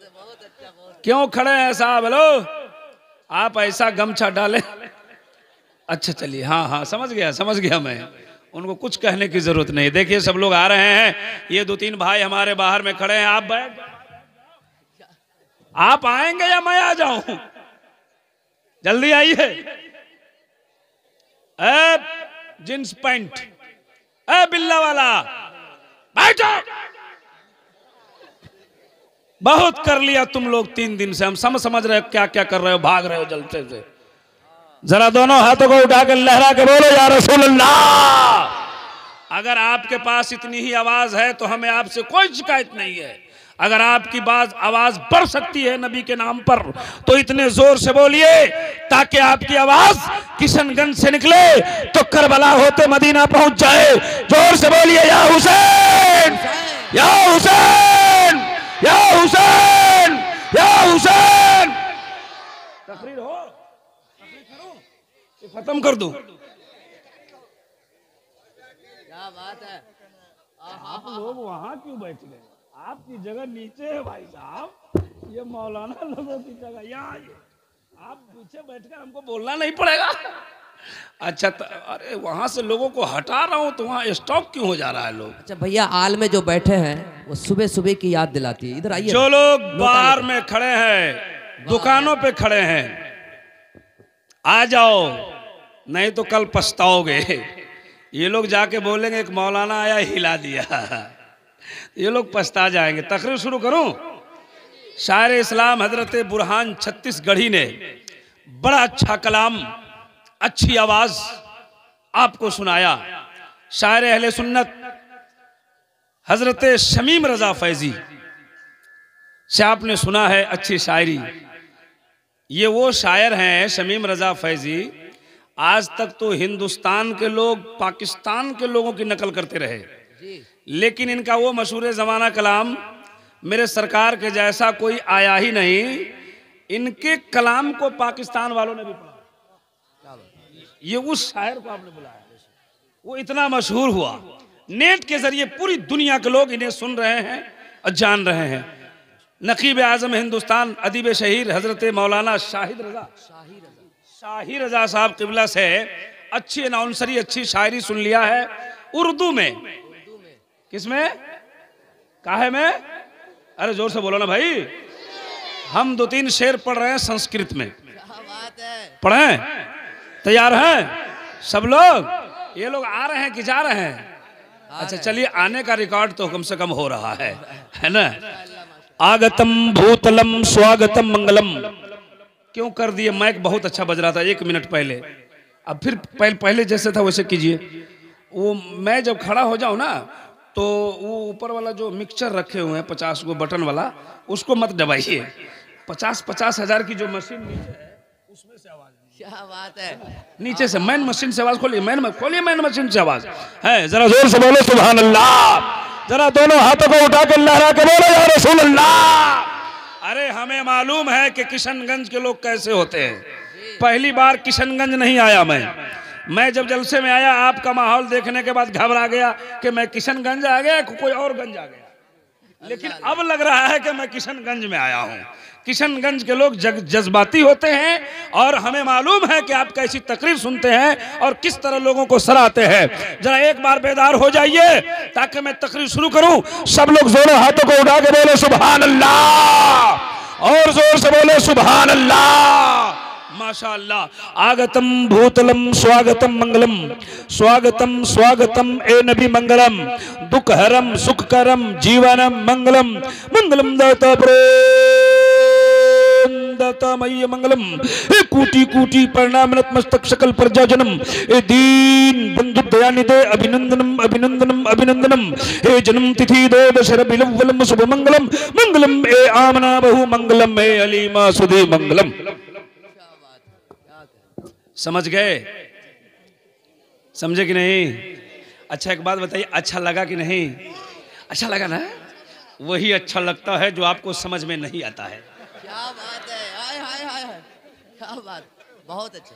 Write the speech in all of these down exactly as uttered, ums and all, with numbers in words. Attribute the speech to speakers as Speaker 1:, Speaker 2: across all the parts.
Speaker 1: क्यों खड़े हैं साहब? हेलो, आप ऐसा गमछा डाले। अच्छा चलिए, हाँ हाँ समझ गया समझ गया मैं, उनको कुछ कहने की जरूरत नहीं। देखिए सब लोग आ रहे हैं, ये दो तीन भाई हमारे बाहर में खड़े हैं। आप बैठ, आप आएंगे या मैं आ जाऊं? जल्दी आइए। ए जींस पैंट, ए बिल्ला वाला, बैठो। बहुत कर लिया तुम लोग तीन दिन से, हम समझ समझ रहे हो क्या क्या कर रहे हो, भाग रहे हो जलते से। जरा दोनों हाथों को उठाकर लहरा के बोलो या रसूल अल्लाह। अगर आपके पास इतनी ही आवाज है तो हमें आपसे कोई शिकायत नहीं है। अगर आपकी बात आवाज बढ़ सकती है नबी के नाम पर तो इतने जोर से बोलिए ताकि आपकी आवाज किशनगंज से निकले तो करबला होते मदीना पहुंच जाए। जोर से बोलिए या हुसैन, या हुसैन, या हुसैन, या हुसैन। तकरीर हो, तकरीर करूं, ये खत्म कर दूं? क्या बात है। आप लोग वहां क्यों बैठ गए? आपकी जगह नीचे है भाई साहब, ये मौलाना लोगों की जगह यहाँ है। आप पीछे बैठकर हमको बोलना नहीं पड़ेगा। अच्छा तो, अरे वहां से लोगों को हटा रहा हूँ तो वहाँ स्टॉप क्यों हो जा रहा है लोग?
Speaker 2: अच्छा भैया, आल में जो बैठे हैं वो सुबह सुबह की याद दिलाती है। इधर आइए।
Speaker 1: जो लोग बाहर में खड़े हैं, दुकानों पे खड़े हैं, आ जाओ, नहीं तो कल पछताओगे। ये लोग जाके बोलेंगे एक मौलाना आया हिला दिया, ये लोग पछता जाएंगे। तकरीर शुरू करूं? शायर इस्लाम हजरत बुरहान छत्तीसगढ़ी ने बड़ा अच्छा कलाम, अच्छी आवाज आपको सुनाया। शायर अहले सुन्नत हजरत शमीम रजा फैजी से आपने सुना है अच्छी शायरी। ये वो शायर हैं शमीम रजा फैजी, आज तक तो हिंदुस्तान के लोग पाकिस्तान के लोगों की नकल करते रहे, लेकिन इनका वो मशहूर ज़माना कलाम मेरे सरकार के जैसा कोई आया ही नहीं। इनके कलाम को पाकिस्तान वालों ने भी पढ़ा। ये उस शायर को आपने बुलाया, वो इतना मशहूर हुआ, नेट के जरिए पूरी दुनिया के लोग इन्हें सुन रहे हैं और जान रहे हैं। नकीब आजम हिंदुस्तान अदीब शहीर हजरत मौलाना शाहिद रजा शाही रजा साहब किबला से अच्छी अनाउंसरी, अच्छी शायरी सुन लिया है उर्दू में। किसमें? काहे में? अरे जोर से बोलो ना भाई। हम दो तीन शेर पढ़ रहे हैं संस्कृत में, पढ़ें? तैयार हैं सब लोग? ये लोग आ रहे हैं कि जा रहे हैं? अच्छा चलिए, आने का रिकॉर्ड तो कम से कम हो रहा है, है ना? आगतम भूतलम स्वागतम मंगलम। क्यों कर दिए? माइक बहुत अच्छा बज रहा था एक मिनट पहले, अब फिर पहले, पहले जैसे था वैसे कीजिए। वो मैं जब खड़ा हो जाऊं ना तो वो ऊपर वाला जो मिक्सचर रखे हुए हैं पचास गो बटन वाला, उसको मत दबाइए। पचास पचास हजार की जो मशीन नीचे है उसमें से आवाज। क्या बात है। नीचे से मैन मशीन से आवाज खोलिए, मैन खोलिए, मैन मशीन से आवाज है। जरा जोर से बोलो सुभान अल्लाह। जरा दोनों हाथों को उठा के लहरा के बोलो या रसूल अल्लाह। अरे हमें मालूम है कि किशनगंज के लोग कैसे होते हैं। पहली बार किशनगंज नहीं आया मैं मैं जब जलसे में आया आपका माहौल देखने के बाद घबरा गया कि मैं किशनगंज आ गया, कोई और गंज आ गया, लेकिन अब लग रहा है कि मैं किशनगंज में आया हूँ। किशनगंज के लोग जग जज्बाती होते हैं और हमें मालूम है कि आप कैसी तकरीर सुनते हैं और किस तरह लोगों को सराहते हैं। जरा एक बार बेदार हो जाइए ताकि मैं तकरीर शुरू करूं। सब लोग जोरों हाथों को उठा के बोले सुभान अल्लाह, और जोर से बोले सुभान अल्लाह। माशाअल्लाह। आगतम भूतलम स्वागतम मंगलम, स्वागतम स्वागतम ए नबी मंगलम, दुख हरम सुख करम जीवनम मंगलम, मंगलम दाता दाता मय मंगलम, ए कूटी कूटी प्रणाम नतमस्तक सकल प्रजा जनम, ए दीन बंधु दयानिधे अभिनंदनम अभिनंदनम अभिनंदनम, हे जन्म तिथि दो दशर बिलवलम शुभ मंगलम, मंगलम ए आमना बहु मंगलम, ए अलीमा सुधी मंगलम। समझ गए? समझे कि नहीं? अच्छा एक बात बताइए, अच्छा लगा कि नहीं? अच्छा लगा ना? वही अच्छा लगता है जो आपको समझ में नहीं आता है।
Speaker 2: क्या बात है, हाय हाय हाय हाय, क्या बात, बहुत अच्छा,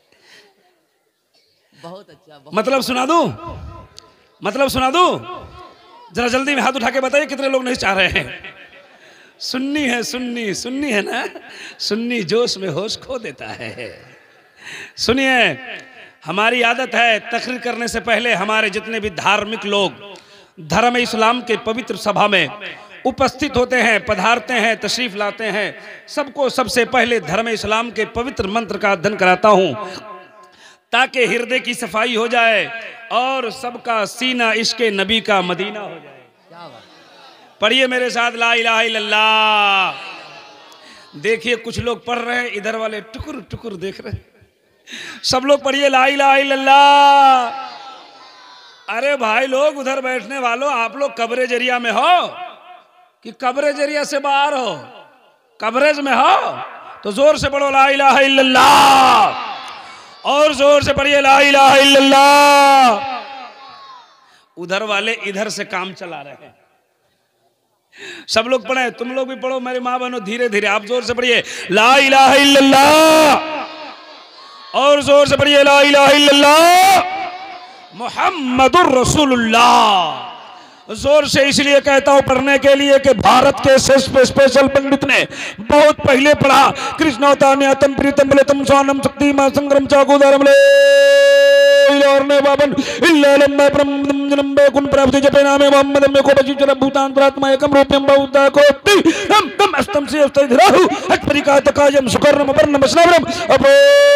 Speaker 2: बहुत अच्छा, बहुत
Speaker 1: मतलब सुना दूं? मतलब सुना दूं? जरा जल्दी में हाथ उठा के बताइए कितने लोग नहीं चाह रहे हैं? सुन्नी है, सुन्नी सुन्नी है ना, सुन्नी जोश में होश खो देता है। सुनिए, हमारी आदत है तकरीर करने से पहले हमारे जितने भी धार्मिक लोग धर्म इस्लाम के पवित्र सभा में उपस्थित होते हैं, पधारते हैं, तशरीफ लाते हैं, सबको सबसे पहले धर्म इस्लाम के पवित्र मंत्र का अध्ययन कराता हूं ताकि हृदय की सफाई हो जाए और सबका सीना इश्क़े नबी का मदीना हो जाए। पढ़िए मेरे साथ ला इलाहा इल्लल्लाह। देखिए कुछ लोग पढ़ रहे हैं, इधर वाले टुकुर टुकुर देख रहे हैं। सब लोग पढ़िए ला इलाहा इल्लल्लाह। अरे भाई लोग उधर बैठने वालों, आप लोग कब्रे जरिया में हो कि कब्रे जरिया से बाहर हो? कवरेज में हो तो जोर से पढ़ो ला इलाहा इल्लल्लाह, और जोर से पढ़िए ला इलाहा इल्लल्लाह। उधर वाले इधर से काम चला रहे हैं। सब लोग पढ़े, तुम लोग भी पढ़ो मेरे माँ बहनों, धीरे धीरे। आप जोर से पढ़िए ला इलाहा इल्लल्लाह, और जोर से पढ़िए ला इलाहा इल्लल्लाह मुहम्मदुर रसूलुल्लाह। जोर से इसलिए कहता हूं पढ़ने के लिए कि भारत के स्पेशल पंडित ने बहुत पहले पढ़ा। कृष्णोतान्यातम प्रीतम बलतम स्वानम शक्ति मां संग्रम चाकुदारम ले इलारने बाबन इल्लम में ब्रह्मम जन्म बेकुन प्राप्त जपे नामे मोहम्मद में को बचिचर भूतांतरात्मा एकम रूपम बहुता कोटि हम तम अस्तम से अस्तधराहु हटपरिका तकायम सुकर्णम वर्णम स्नवरम अबो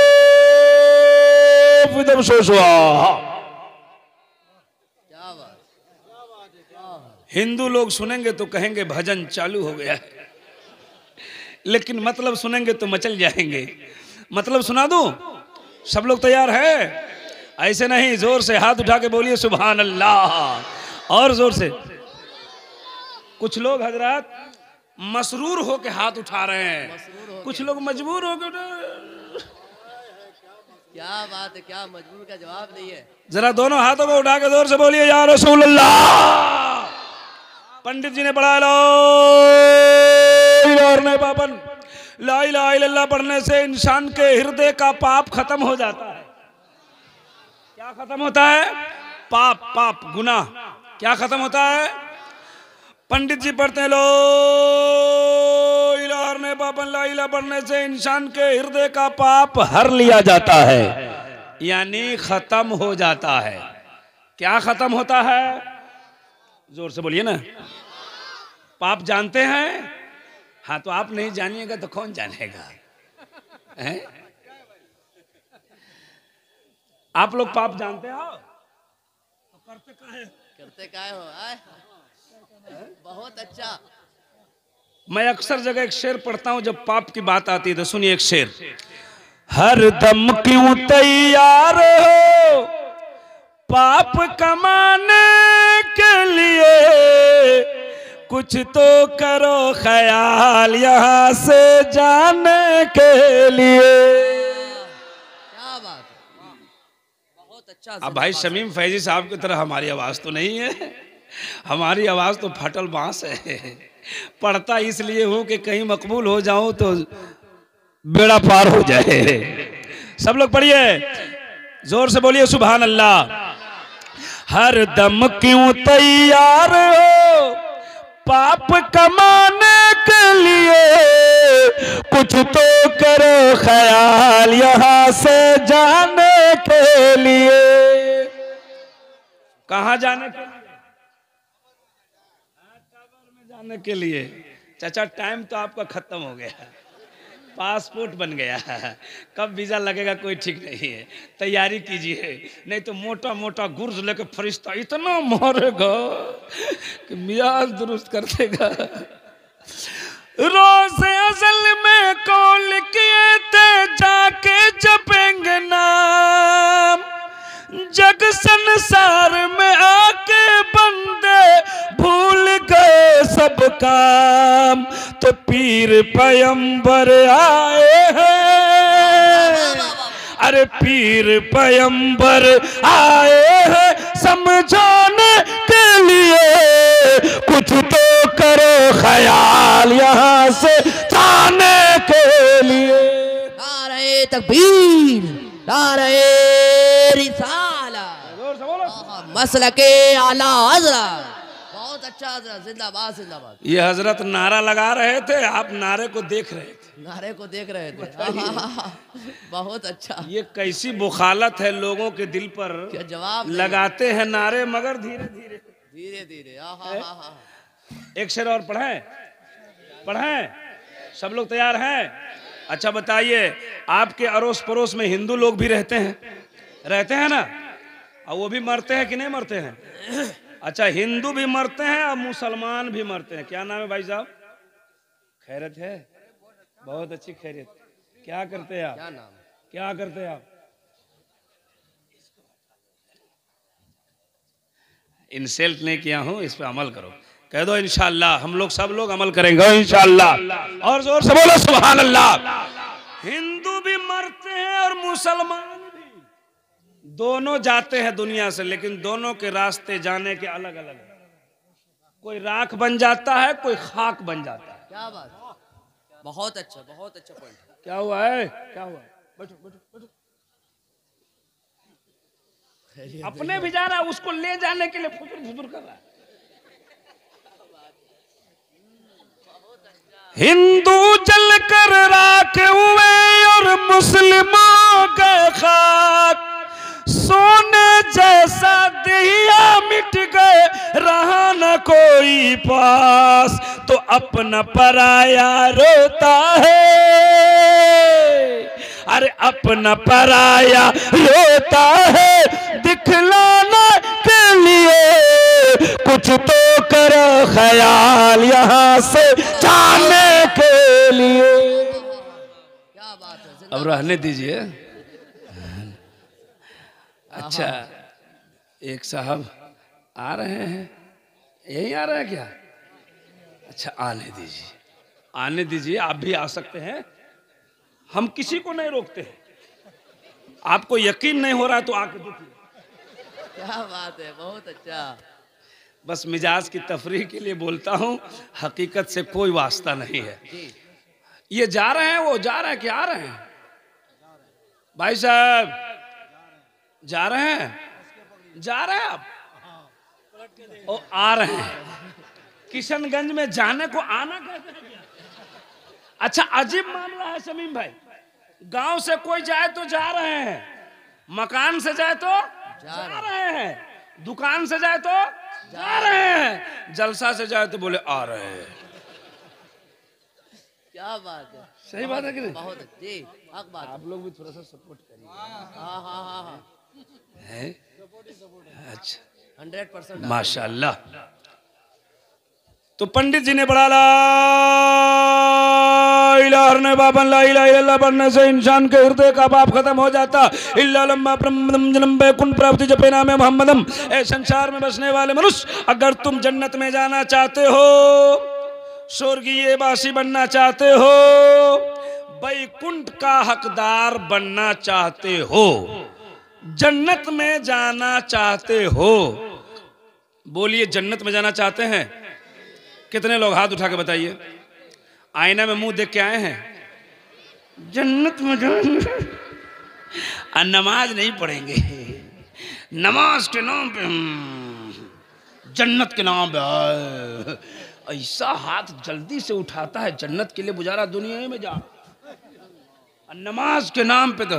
Speaker 1: विदम सोसवा। हिंदू लोग सुनेंगे तो कहेंगे भजन चालू हो गया है, लेकिन मतलब सुनेंगे तो मचल जाएंगे। मतलब सुना दूं? सब लोग तैयार है? ऐसे नहीं, जोर से हाथ उठा के बोलिए सुभान अल्लाह, और जोर से। कुछ लोग हजरत मसरूर होके हाथ उठा रहे हैं, कुछ लोग मजबूर होके।
Speaker 2: क्या बात है, क्या मजबूर का जवाब नहीं है।
Speaker 1: जरा दोनों हाथों को उठा के जोर से बोलिए या रसूल अल्लाह। पंडित जी ने पढ़ा लो पापन ला इलाहा इल्लल्लाह पढ़ने से इंसान के हृदय का पाप खत्म हो जाता है। क्या खत्म होता है? पाप, पाप गुनाह क्या खत्म होता है? पंडित जी पढ़ते लो इलाहा पापन ला इलाहा पढ़ने से इंसान के हृदय का पाप हर लिया जाता है, यानी खत्म हो जाता है। क्या खत्म होता है? जोर से बोलिए ना। पाप जानते हैं? हाँ, तो आप नहीं जानिएगा तो कौन जानेगा? हैं? आप लोग पाप जानते हो तो करते काहे
Speaker 2: करते काहे हो? आए? बहुत अच्छा।
Speaker 1: मैं अक्सर जगह एक शेर पढ़ता हूं जब पाप की बात आती है, तो सुनिए एक शेर। हर दम क्यों तैयार हो पाप कमाने के लिए, कुछ तो करो ख्याल यहाँ से जाने के लिए।
Speaker 2: क्या बात है, बहुत अच्छा।
Speaker 1: अब भाई शमीम फैजी साहब की तरह हमारी आवाज तो नहीं है, हमारी आवाज तो फटल बांस है। पढ़ता इसलिए हूं कि कहीं मकबूल हो जाऊं तो बेड़ा पार हो जाए। सब लोग पढ़िए, जोर से बोलिए सुभान अल्लाह। हर दम क्यों तैयार हो पाप कमाने के लिए, कुछ तो करो ख्याल यहाँ से जाने के लिए। कहाँ जाने के लिए? कब्र में जाने के लिए। चाचा टाइम तो आपका खत्म हो गया, पासपोर्ट बन गया, कब वीजा लगेगा कोई ठीक नहीं है। तैयारी कीजिए, नहीं तो मोटा मोटा गुर्ज लेके फरिश्ता इतना मारेगा कि मियाज दुरुस्त कर देगा। रोज़ अज़ल में कौल किए थे जाके जपेंगे नाम, जग संसार में आके बंदे भूल गए सब काम, तो पीर पैगंबर आए हैं, अरे पीर पैगंबर आए हैं समझाने के लिए, कुछ तो करो ख्याल यहाँ से जाने के लिए।
Speaker 2: नारे तकबीर, नारे रिसाला, मसलके आला हज़रत। बहुत अच्छा। अच्छा जिंदाबाद जिंदाबाद।
Speaker 1: ये हजरत नारा लगा रहे थे, आप नारे को देख रहे थे।
Speaker 2: नारे को देख रहे थे। हाँ, बहुत अच्छा।
Speaker 1: ये कैसी बुखालत है, लोगों के दिल पर
Speaker 2: क्या जवाब
Speaker 1: लगाते हैं नारे मगर धीरे धीरे
Speaker 2: धीरे धीरे। हाँ हाँ हाँ।
Speaker 1: एक शेर और पढ़ें पढ़ें, सब लोग तैयार हैं? अच्छा बताइए, आपके अड़ोस पड़ोस में हिंदू लोग भी रहते हैं? रहते हैं ना? और वो भी मरते हैं कि नहीं मरते हैं? अच्छा, हिंदू भी मरते हैं और मुसलमान भी मरते हैं। क्या नाम है भाई साहब? खैरियत है? बहुत अच्छी खैरियत। क्या करते हैं आप?
Speaker 2: क्या नाम?
Speaker 1: क्या करते हैं आप? इंसल्ट नहीं किया हूं, इस पे अमल करो। कह दो इंशाअल्लाह, हम लोग सब लोग अमल करेंगे इंशाअल्लाह। और जोर से बोलो सुभान अल्लाह। हिंदू भी मरते हैं और मुसलमान भी, दोनों जाते हैं दुनिया से, लेकिन दोनों के रास्ते जाने के अलग अलग हैं। कोई राख बन जाता है, कोई खाक बन जाता है।
Speaker 2: क्या बात, बहुत अच्छा बहुत अच्छा पॉइंट।
Speaker 1: क्या हुआ है? क्या हुआ? बैठो बैठो बैठो। अपने भी जा रहा है, उसको ले जाने के लिए फुसुर फुसुर कर रहा है। हिंदू जल कर राख हुए और मुस्लिमों के खाक, सोने जैसा दिया मिट गए, रहा न कोई पास, तो अपना पराया रोता है। अरे अपना पराया रोता है, दिखलाने के लिए कुछ तो करो ख्याल यहाँ से जाने के लिए।
Speaker 2: क्या बात है।
Speaker 1: अब रहने दीजिए। अच्छा, एक साहब आ रहे हैं, यही आ रहे हैं क्या? अच्छा, आने दीजिए आने दीजिए, आप भी आ सकते हैं, हम किसी को नहीं रोकते हैं। आपको यकीन नहीं हो रहा है तो आके देखिए।
Speaker 2: क्या बात है, बहुत अच्छा।
Speaker 1: बस मिजाज की तफरीह के लिए बोलता हूँ, हकीकत से कोई वास्ता नहीं है। ये जा रहे हैं, वो जा रहे हैं कि आ रहे हैं? भाई साहब जा रहे हैं? जा रहे हैं आप? ओ, आ रहे हैं। किशनगंज में जाने को आना कहते हैं क्या? अच्छा, अजीब मामला है शमीम भाई। गांव से कोई जाए तो जा रहे हैं, मकान से जाए तो जा रहे हैं, दुकान से जाए तो जा रहे हैं, जलसा से जाए तो बोले आ रहे हैं।
Speaker 2: क्या बात है,
Speaker 1: सही बात है कि नहीं?
Speaker 2: बहुत अच्छी हक बात।
Speaker 1: आप लोग भी थोड़ा सा सपोर्ट करिए।
Speaker 2: हाँ हाँ हाँ हाँ,
Speaker 1: है? अच्छा,
Speaker 2: हंड्रेड परसेंट
Speaker 1: माशाल्लाह। तो पंडित जी ने पढ़ा ला इलाहा ने बाबन ला इलाहा इल्लल्लाह पढ़ने से इंसान के हृदय का पाप खत्म हो जाता। इल्ला लम्मा प्रमदम जन्म बैकुंठ प्राप्ति जपे नामे मोहम्मदम। ए संसार में बसने वाले मनुष्य, अगर तुम जन्नत में जाना चाहते हो, स्वर्गीय वासी बनना चाहते हो, बैकुंठ का हकदार बनना चाहते हो, जन्नत में जाना चाहते हो, बोलिए जन्नत में जाना चाहते हैं? कितने लोग हाथ उठा के बताइए। आईना में मुंह देख के आए हैं? जन्नत में जाएंगे और नमाज नहीं पढ़ेंगे, नमाज के नाम पे जन्नत के नाम पे आए। ऐसा हाथ जल्दी से उठाता है, जन्नत के लिए गुजारा दुनिया में जा, और नमाज के नाम पे तो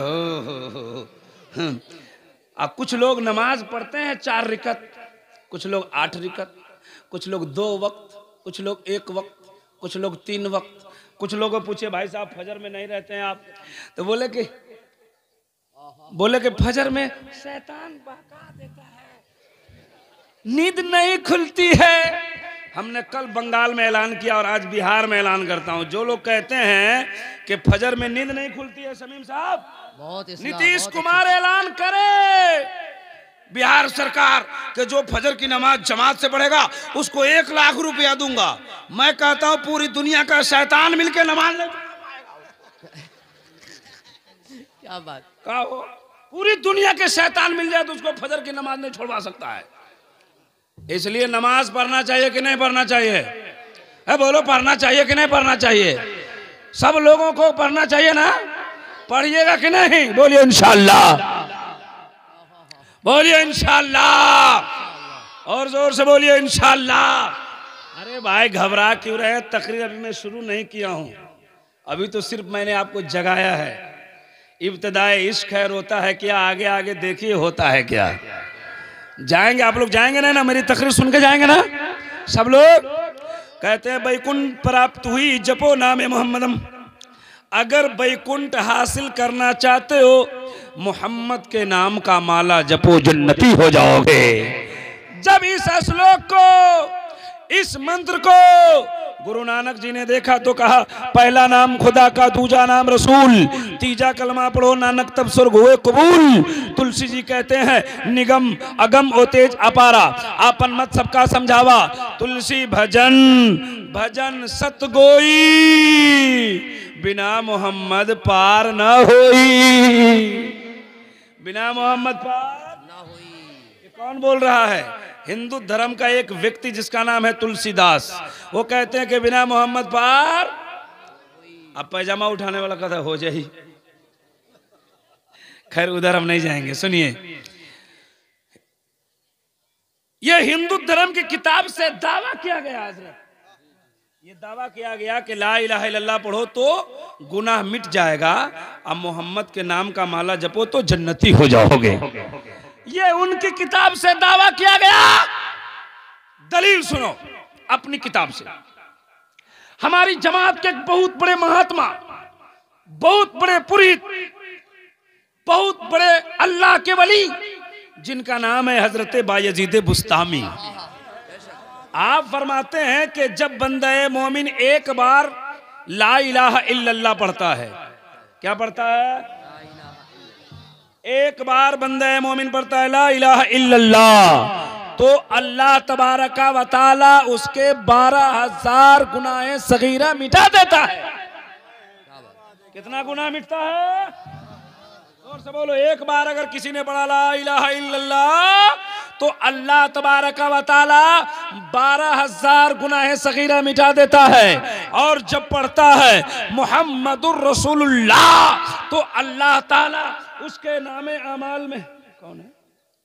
Speaker 1: अब कुछ लोग नमाज पढ़ते हैं चार रिकत, कुछ लोग आठ रिकत, कुछ लोग दो वक्त, कुछ लोग एक वक्त, कुछ लोग तीन वक्त। कुछ लोगों को पूछे भाई साहब फजर में नहीं रहते हैं आप, तो बोले कि बोले कि फजर में शैतान बहका देता है, नींद नहीं खुलती है। हमने कल बंगाल में ऐलान किया और आज बिहार में ऐलान करता हूं, जो लोग कहते हैं कि फजर में नींद नहीं खुलती है, शमीम साहब,
Speaker 2: बहुत
Speaker 1: नीतीश कुमार ऐलान करे बिहार सरकार के जो फजर की नमाज जमात से पढ़ेगा उसको एक लाख रुपया दूंगा। मैं कहता हूं पूरी दुनिया का शैतान मिलके नमाज नहीं पढ़ा।
Speaker 2: क्या बात,
Speaker 1: क्या हो, पूरी दुनिया के शैतान मिल जाए तो उसको फजर की नमाज नहीं छोड़वा सकता है। इसलिए नमाज पढ़ना चाहिए कि नहीं पढ़ना चाहिए? है बोलो, पढ़ना चाहिए कि नहीं पढ़ना चाहिए? सब लोगों को पढ़ना चाहिए ना? पढ़िएगा कि नहीं? बोलिए इंशाअल्लाह, बोलिए इंशाअल्लाह, और जोर से बोलिए इंशाअल्लाह। अरे भाई घबरा क्यों रहे, तकरीर अभी मैं शुरू नहीं किया हूं, अभी तो सिर्फ मैंने आपको जगाया है। इब्तिदाए इश्क खैर होता है क्या, आगे आगे देखिए होता है क्या। जाएंगे आप लोग, जाएंगे ना ना मेरी तकरीर सुन के जाएंगे ना सब लोग। कहते हैं बैकुंठ प्राप्त हुई जपो नामे मोहम्मदम, अगर बैकुंठ हासिल करना चाहते हो मोहम्मद के नाम का माला जपो जन्नती हो जाओगे। जब इस श्लोक को, इस मंत्र को गुरु नानक जी ने देखा तो कहा पहला नाम खुदा का, दूजा नाम रसूल, तीजा कलमा पढ़ो नानक तब स्वर्ग हुए कबूल। तुलसी जी कहते हैं निगम अगम ओ तेज अपारा, आपन मत सबका समझावा, तुलसी भजन भजन सत गोई, बिना मोहम्मद पार न होई, बिना मोहम्मद पार
Speaker 2: ना हुई।
Speaker 1: ये कौन बोल रहा है? हिंदू धर्म का एक व्यक्ति जिसका नाम है तुलसीदास। वो कहते हैं कि बिना मोहम्मद पार, अब पैजामा उठाने वाला कथा हो जाए। खैर उधर हम नहीं जाएंगे, सुनिए। यह हिंदू धर्म की किताब से दावा किया गया हजरत, ये दावा किया गया कि ला इलाहा इल्लल्लाह पढ़ो तो गुनाह मिट जाएगा, अब मोहम्मद के नाम का माला जपो तो जन्नती हो जाओगे। ये उनकी किताब से दावा किया गया। दलील सुनो अपनी किताब से। हमारी जमात के बहुत बड़े महात्मा, बहुत बड़े पुरोहित, बहुत बड़े अल्लाह के वली, जिनका नाम है हजरत बायजीद बुस्तामी, आप फरमाते हैं कि जब बंदा मोमिन एक बार ला इलाहा इल्लल्लाह पढ़ता है, क्या पढ़ता है? एक बार बंदा मोमिन पढ़ता है ला इलाहा इल्लल्लाह, तो अल्लाह तबारका व तआला उसके बारह हजार गुनाहे सगीरा मिटा देता है। कितना गुनाह मिटता है? जोर से बोलो। एक बार अगर किसी ने पढ़ा ला इलाहा इल्लल्लाह तो अल्लाह तबारका व तआला बारह हजार गुनाहे सगीरा मिटा देता है। और जब पढ़ता है मुहम्मदुर रसूलुल्लाह तो अल्लाह ताला उसके नामे अमाल में, कौन है?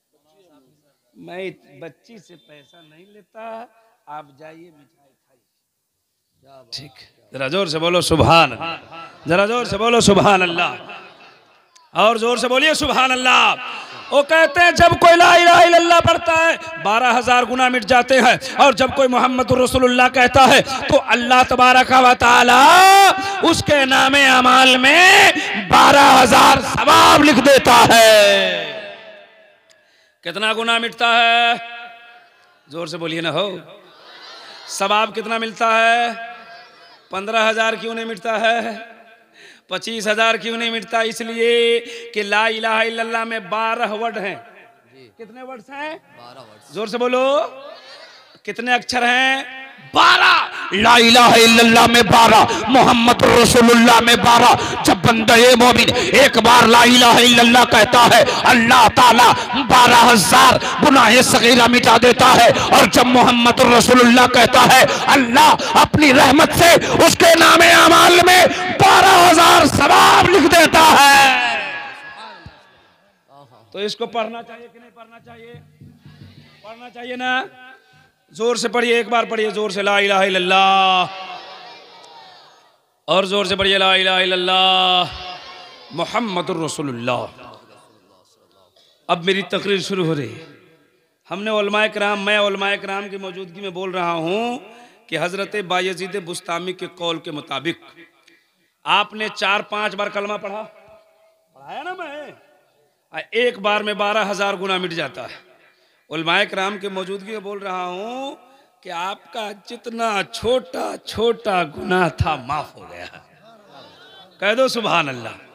Speaker 1: मैं बच्ची से पैसा नहीं लेता, आप जाइए मिठाई खाइए। ठीक, जरा जोर से बोलो सुभान, जरा जोर से बोलो सुभान अल्लाह, और जोर से बोलिए सुभान अल्लाह। वो कहते हैं जब कोई ला इलाहा इल्लल्लाह पढ़ता है बारह हजार गुना मिट जाते हैं, और जब कोई मोहम्मदुर रसूलुल्लाह कहता है तो अल्लाह तबारका व तआला उसके नामे अमाल में बारह हजार सवाब लिख देता है। कितना गुना मिटता है? जोर से बोलिए ना हो। सवाब कितना मिलता है? पंद्रह हजार क्यों नहीं मिटता है? पच्चीस हजार क्यों नहीं मिटता? इसलिए कि ला इलाहा इल्लल्लाह में बारह वर्ड हैं। कितने वर्ड्स हैं? बारह वर्ड। जोर से बोलो। कितने अक्षर हैं? बारह। ला इलाहा इल्लल्लाह में बारह, मोहम्मद रसूलुल्लाह में बारह। जब बंदा मोमिन एक बार ला इलाहा इल्लल्लाह कहता है अल्लाह ताला बारह हजार गुनाहे सगीरा मिटा देता है, और जब मोहम्मद रसूलुल्लाह कहता है अल्लाह अपनी रहमत से उसके नामे अमाल में बारह हजार सवाब लिख देता है। तो इसको पढ़ना चाहिए कि नहीं पढ़ना चाहिए? पढ़ना चाहिए ना। जोर से पढ़िए, एक बार पढ़िए जोर से ला इलाहा इल्लल्लाह, और जोर से पढ़िए ला इलाहा इल्लल्लाह मुहम्मदुर रसूलुल्लाह। अब मेरी तकरीर शुरू हो रही। हमने उलमाए किराम, मैं उलमाए किराम की मौजूदगी में बोल रहा हूं कि हजरत बायजीद बुस्तामी के कौल के मुताबिक आपने चार पांच बार कलमा पढ़ा, पढ़ाया ना मैं, एक बार में बारह हजार गुना मिट जाता है। उलमाए किराम की मौजूदगी में बोल रहा हूं कि आपका जितना छोटा छोटा गुनाह था माफ हो गया। कह दो सुभान अल्लाह।